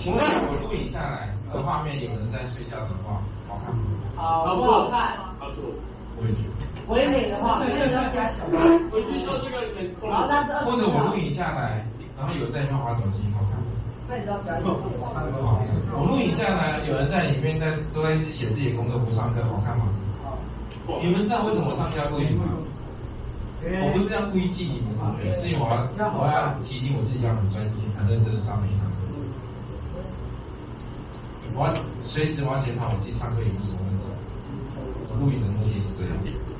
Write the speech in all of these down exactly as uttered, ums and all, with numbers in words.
请问一下，我录影下来的画面，有人在睡觉的话，好看吗？ 好不好看？ 好错。 我也觉得。 唯美的话，那你要加小。 我觉得这个很酷。 然后那是二十。 或者我录影下来，然后有人在里面滑手机，好看吗？ 那你知道加一个。 我录影下来，有人在里面在都在写自己的工作，不上课，好看吗？你们知道为什么我上课要录影吗？我不是要故意记你们同学，是因为我要我要提醒我自己要很专心、很认真的上每一堂课。我要随时我要检讨我自己上课有没有什么问题。我录影的目的是这样。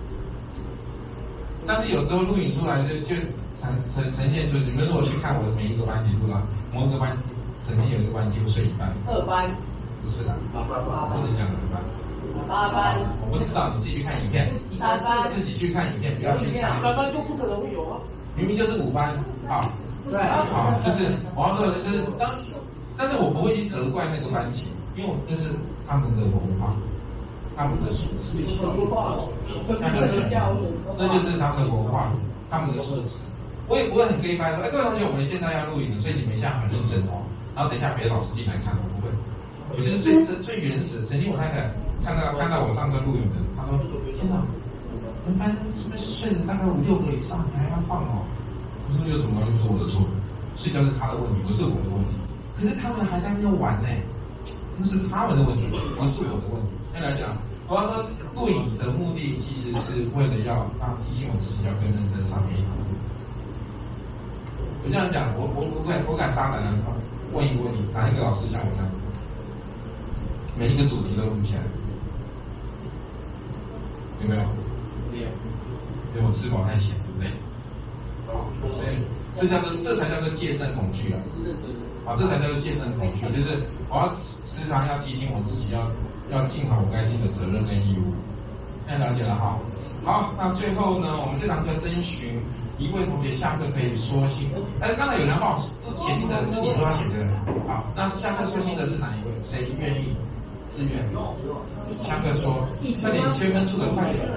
但是有时候录影出来就就呈呈呈现出，你们如果去看我的每一个班级录啊，某一个班曾经有一个班几乎睡一半。 二班。 不是的，不能讲二班。 八班， 我不知道，你自己去看影片。 三班， 自己去看影片，不要去猜。 三班就不可能会有啊。 明明就是五班，好， 对， 好，就是我要说的就是当，但是我不会去责怪那个班级，因为那是他们的文化，他们的素质， 文化， 那就是他们的文化，他们的素质。我也不会很 gay 掰说，哎，各位同学，我们现在要录影了，所以你们现在很认真哦。然后等一下别的老师进来看，我不会。我觉得最最最原始的，曾经我太太。看到看到我上课录影的，他说：“天哪，我们班是不是睡了大概五六个以上，你还要放哦？”我说：“有什么东西不是我的错？睡觉是他的问题，不是我的问题。可是他们还在那边玩呢，那是他们的问题，不是我的问题。”先来讲，我要说录影的目的其实是为了要让提醒我自己要更认真上每一堂课。我这样讲，我我我敢我敢大胆的问一问你，哪一个老师像我这样子，每一个主题都录起来？有没有？ 没有。 因为我吃饱太闲，对不对？好，所以这叫做这才叫做戒慎恐惧啊！啊，这才叫做戒慎恐惧，就是我要时常要提醒我自己要要尽好我该尽的责任跟义务。现在了解了哈。好，那最后呢，我们这堂课征询一位同学下课可以说心。哎，刚才有人帮我写信的，是你说要写的。好，那下课说心的是哪一位？谁愿意？自愿，下课说，快点缺分数的快点。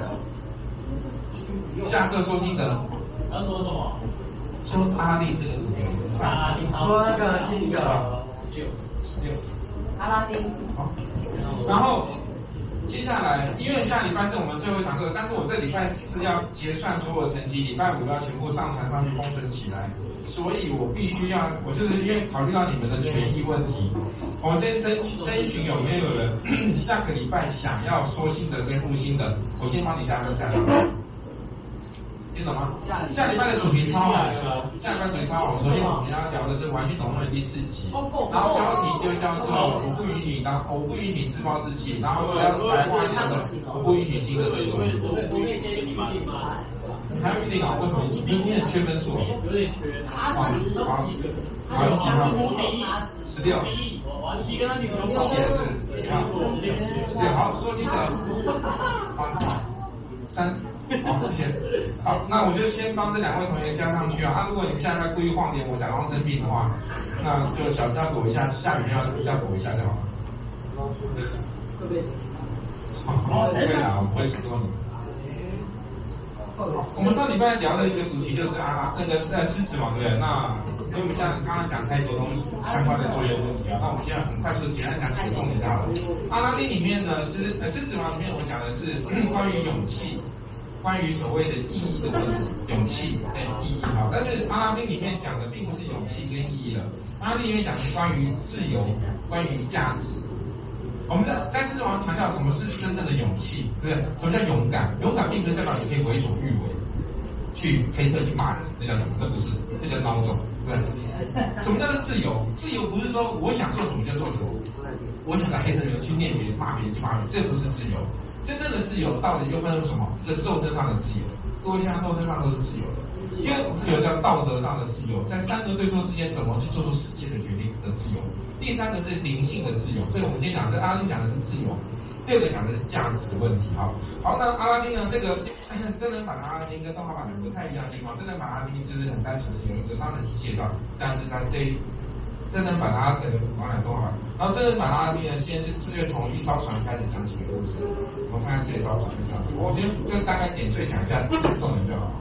下课说心得。 要说什么？ 说阿力这个主题。 阿力。 说那个新的。 十六。 十六。 阿拉丁。 好。然后接下来，因为下礼拜是我们最后一堂课，但是我这礼拜四要结算所有成绩，礼拜五要全部上传上去封存起来。所以我必须要，我就是因为考虑到你们的权益问题，我先征征询有没有人下个礼拜想要说心得跟复心的，我先帮你加分下来，听懂吗？下礼拜的主题超好说，下礼拜主题超好说，因为我们要聊的是《玩具总动员》第四集，然后标题就叫做“我不允许你当，我不允许你自暴自弃”，然后我要白话一点的，我不允许金的这种。你还有一定啊？为什么？你你很缺分数？ 有点缺。 好，好，好，几号？十六。 你跟他女朋友写的是几号？十六。十六。好，说心得。好，三。好，谢谢。好，那我就先帮这两位同学加上去啊。啊，如果你们现在故意晃点我，假装生病的话，那就小要躲一下，下雨要要躲一下就好了。好，好，不会啦，我不会说你。我们上礼拜聊的一个主题就是啊，那个呃狮子王对不对？那因为我们现在刚刚讲太多东西相关的作业问题啊，那我们现在很快速简单讲几个重点就好了。阿拉丁里面呢，就是呃狮子王里面我讲的是关于勇气，关于所谓的意义的问题，勇气对意义哈。但是阿拉丁里面讲的并不是勇气跟意义了，阿拉丁里面讲的是关于自由，关于价值。我们在在狮子王强调什么是真正的勇气，对不对？什么叫勇敢？勇敢并不是代表你可以为所欲为，去黑客去骂人，那叫勇，那不是，那叫孬种，对不对？什么叫做自由？自由不是说我想做什么就做什么，我想在黑特里面去念别人、骂别人就骂别人，这不是自由。真正的自由到底又分成什么？一个是肉身上的自由，各位现在肉身上都是自由的。第二种自由叫道德上的自由，在善恶对错之间怎么去做出实际的决定的自由。第三个是灵性的自由，所以我们今天讲的是阿拉丁讲的是自由，第二个讲的是价值问题。好，好，那阿拉丁呢？这个真人版的阿拉丁跟动画版的不太一样的地方，真人版阿拉丁是很单纯的有一个商人去介绍，但是他这真人版的阿呃往来动画版，然后真人版的阿拉丁呢，先是这就从一艘船开始讲起个故事。我们看看这一艘船是这样，我先就大概点缀讲一下重点就好。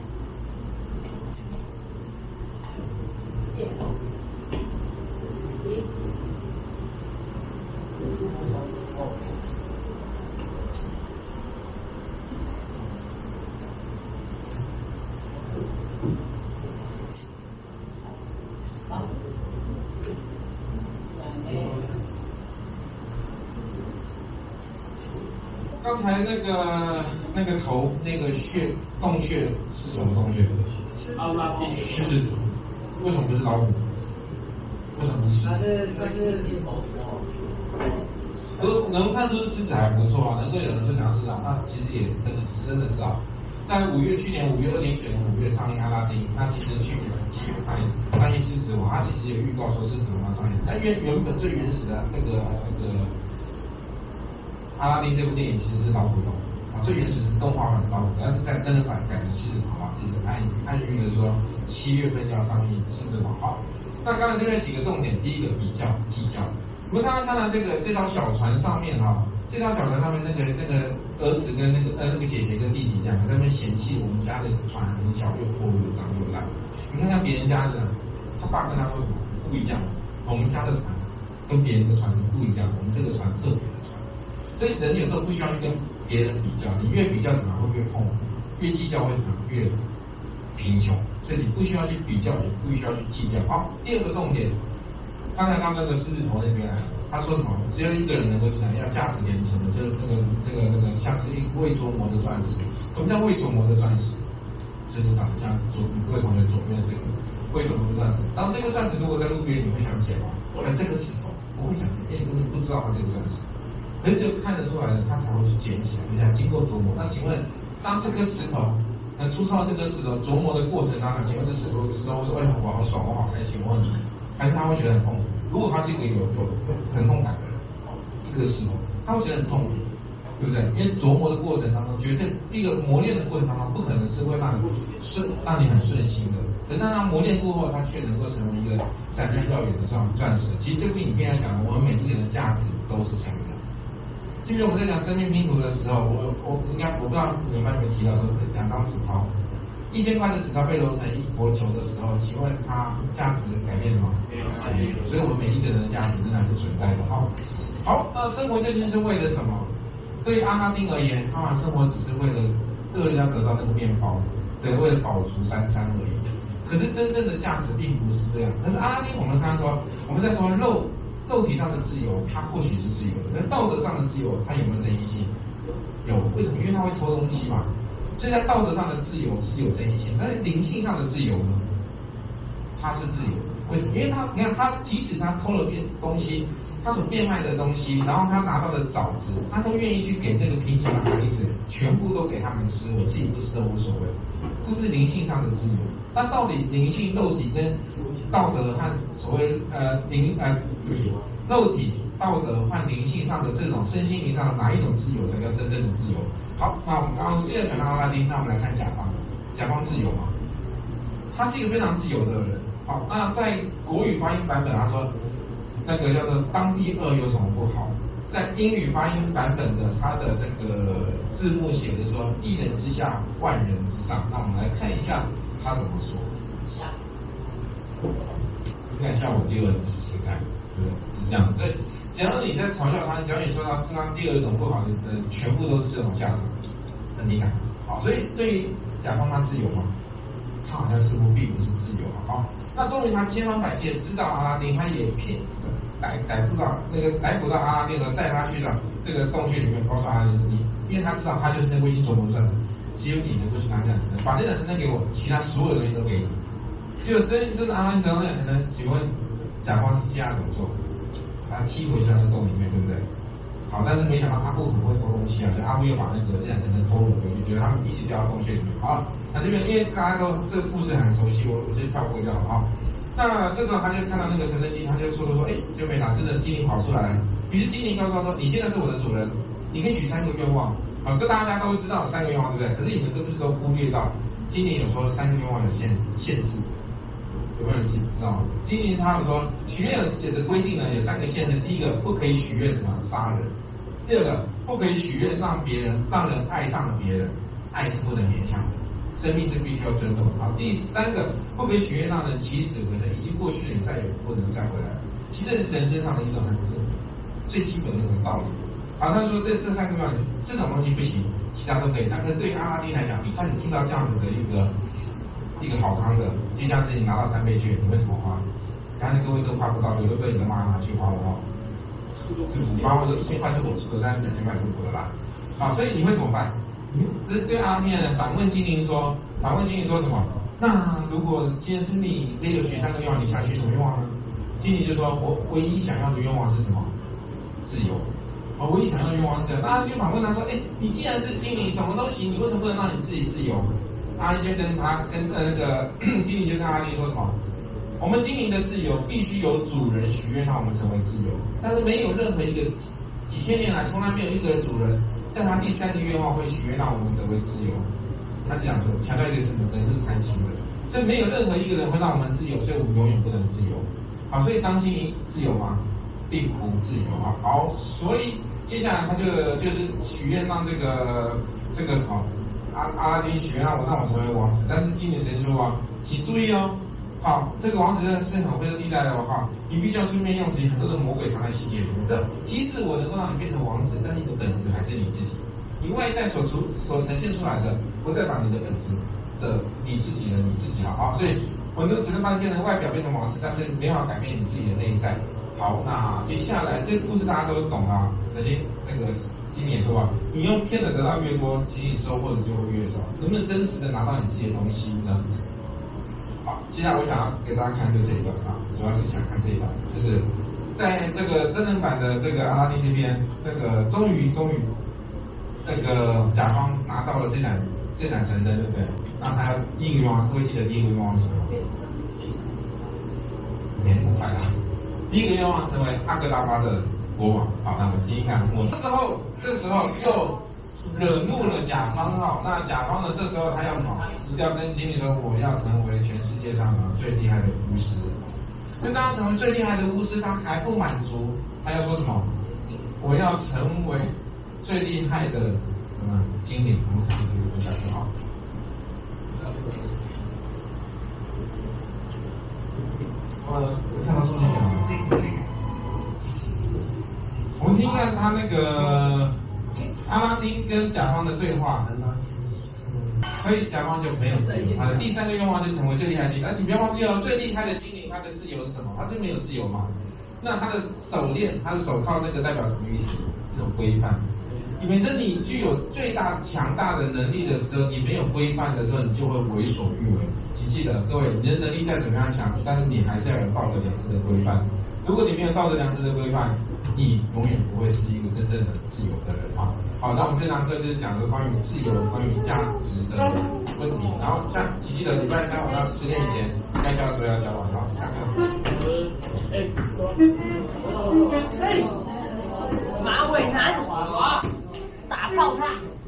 刚才那个那个头那个穴洞穴是什么洞穴？ 阿拉丁狮子，为什么不是老虎？为什么是狮子？ 它是它是能能看出狮子还不错啊，能够有人说讲是啊，那其实也是真的真的是啊。在五月去年五月二零九年五月上映阿拉丁，那其实去年七月上映上映狮子王，它其实有预告说狮子王要上映，但原原本最原始的那个那个阿拉丁这部电影其实是老虎头啊，最原始是动画版的老虎，但是在真人版改成狮子王啊，其实暗暗喻的说七月份要上映狮子王啊。那刚才这边有几个重点，第一个比较计较。我们刚刚看到这个这艘小船上面哈、啊，这艘小船上面那个那个儿子跟那个呃那个姐姐跟弟弟两个在那边嫌弃我们家的船很小又破又脏又烂。你看看别人家的，他爸跟他说什么不一样，我们家的船跟别人的船是不一样，我们这个船特别的船。所以人有时候不需要去跟别人比较，你越比较怎么会越痛苦，越计较会怎么越贫穷。所以你不需要去比较，也不需要去计较。好，第二个重点。刚才他那个狮子头那边，他说什么？只有一个人能够进来，要价值连城的，就是那个那个那个像是一个未琢磨的钻石。什么叫未琢磨的钻石？就是长得像左各位同学左边的这个未琢磨的钻石。然后这个钻石如果在路边，你会想起来吗？那这个石头不会想起来，因为你根本不知道它这个钻石。可是只有看得出来的，他才会去捡起来，而且经过琢磨。那请问，当这个石头，那粗糙这个石头琢磨的过程当中，请问这石头石头会说：“哎呀，我好爽，我好开心，我很。”还是他会觉得很痛苦。如果他是一个有有疼痛感的人，一个石头，他会觉得很痛苦，对不对？因为琢磨的过程当中，绝对一个磨练的过程当中，不可能是会让你顺让你很顺心的。可是当他磨练过后，他却能够成为一个闪亮耀眼的钻钻石。其实这部影片来讲呢，我们每一个人的价值都是像这样。记得我们在讲生命拼图的时候，我我应该我不知道你们班有没有提到说两张纸钞。一千块的纸钞被揉成一坨球的时候，请问它价值改变了吗？没有，没有。所以我们每一个人的价值仍然是存在的。好，好，那生活究竟是为了什么？对于阿拉丁而言，他生活只是为了为了要得到那个面包，对，为了饱足三餐而已。可是真正的价值并不是这样。可是阿拉丁，我们刚刚说，我们在说肉肉体上的自由，它或许是自由的，但道德上的自由，它有没有争议性？有，为什么？因为它会偷东西嘛。所以在道德上的自由是有争议性，但是灵性上的自由呢，它是自由的。为什么？因为他，你看他，即使他偷了变东西，他所变卖的东西，然后他拿到的枣子，他都愿意去给那个贫穷的孩子，全部都给他们吃，我自己不吃都无所谓。这是灵性上的自由。那到底灵性、肉体跟道德和所谓呃灵呃对不起，肉体、道德和灵性上的这种身心灵上的哪一种自由才叫真正的自由？好，那我们刚刚接着讲到阿拉丁，那我们来看甲方，甲方自由嘛，他是一个非常自由的人。好，那在国语发音版本，他说那个叫做当地二有什么不好？在英语发音版本的，它的这个字幕写的说一人之下，万人之上。那我们来看一下他怎么说。你看，像我第二，你试试看，对不对？是这样。所以，只要你在嘲笑他，只要你说他刚刚第二种不好的，全部都是这种下场，很敏感。好，所以对于甲方他自由吗？他好像似乎并不是自由。好，那终于他千方百计的知道阿拉丁，他也骗逮逮捕到那个逮捕到阿拉丁了，带他去了这个洞穴里面，告诉阿拉丁你，因为他知道他就是那个卫星琢磨钻石，只有你能够去拿这两层的，把这两层的给我，其他所有东西都给你。就真真的阿拉丁得到那两层的，请问甲方接下来怎么做？把他踢回去那个洞里面，对不对？好，但是没想到阿布很会偷东西啊，所以阿布又把那个这两层的偷了回去，觉得他们一起掉到洞穴里面。好，那这边因为大家都这个故事很熟悉，我我就跳过就好啊。那这时候他就看到那个神灯精灵，他就说说说，哎，就没拿真的精灵跑出来了。于是精灵告诉他说，你现在是我的主人，你可以许三个愿望。好，跟大家都知道三个愿望，对不对？可是你们是不是都忽略到，精灵有说三个愿望有限制限制？有没有人知道吗？精灵他们说许愿有的规定呢，有三个限制。第一个，不可以许愿什么杀人；第二个，不可以许愿让别人让人爱上别人，爱是不能勉强的，生命是必须要尊重的。好，第三个，不可以许愿让人起死回生，已经过去了，你再也不能再回来了。其实这是人身上的一种很最基本的一种道理。好，他说这这三个愿望，这种东西不行，其他都可以。那可是对于阿拉丁来讲，一开始听到这样子的一个一个好康的，就像是你拿到三倍券，你会怎么花？刚才各位都花不到，有的被你的妈拿去花了哈。是五八或者一千块是我出的，但是两千块是我的啦。 好，所以你会怎么办？你对对阿拉丁人反问精灵说，反问精灵说什么？那如果今天是你可以有许三个愿望，你想许什么愿望呢？精灵就说，我唯一想要的愿望是什么？自由。我唯一想要的愿望是这样。那阿拉丁就反问他说，哎，你既然是精灵，什么都行，你为什么不能让你自己自由？阿拉丁就跟他跟呃那个精灵就跟阿拉丁说什么？我们精灵的自由必须由主人许愿让我们成为自由，但是没有任何一个几千年来从来没有一个主人在他第三个愿望会许愿让我们得为自由。他就讲说，强调一个什么？人就是贪心的，所以没有任何一个人会让我们自由，所以我们永远不能自由。好，所以当精灵自由吗？并不自由啊。好，所以接下来他就就是许愿让这个这个什么阿阿拉丁许愿让我让我成为王子，但是精灵神说啊，请注意哦。好，这个王子真的是很灰色地带的哦，哈，你必须要出面用词，很多的魔鬼藏在细节里面。这即使我能够让你变成王子，但是你的本质还是你自己，你外在所出所呈现出来的，不代表你的本质的你自己的你自己了。好，所以我们只能把你变成外表变成王子，但是没法改变你自己的内在。好，那接下来这个故事大家都懂啊。首先那个经理也说啊，你用骗的得到越多，其实你收获的就会越少。能不能真实的拿到你自己的东西呢？好，接下来我想要给大家看就这一段啊，主要是想看这一段，就是在这个真人版的这个阿拉丁这边，那个终于终于那个甲方拿到了这盏这盏神灯，对不对？那他第一个愿望，各位记得第一个愿望是什么？连不快了。第一个愿望成为阿格拉巴的国王。好，那我们继续看。我这时候这时候又惹怒了甲方哈，那甲方呢？这时候他要什么？一定要跟经理说，我要成为全世界上最厉害的巫师。就当他成为最厉害的巫师，他还不满足，他要说什么？我要成为最厉害的什么精灵？我们看这个读下去哈。呃，看到中间有吗？我们听看他那个阿拉丁跟甲方的对话。所以甲方就没有自由。他的第三个愿望就成为最厉害的精灵，而且不要忘记哦，最厉害的精灵，它的自由是什么？它就没有自由嘛。那它的手链，它的手铐，那个代表什么意思？一种规范。反正你具有最大强大的能力的时候，你没有规范的时候，你就会为所欲为。请记得，各位，你的能力再怎么样强，但是你还是要有道德良知的规范。如果你没有道德良知的规范，你永远不会是一个真正的自由的人啊！好，那我们这堂课就是讲的关于自由、关于价值的问题。然后像请记得礼拜三晚上十点以前该交的时候要交完。好，下课。 哎， 哎，马尾男，打爆他！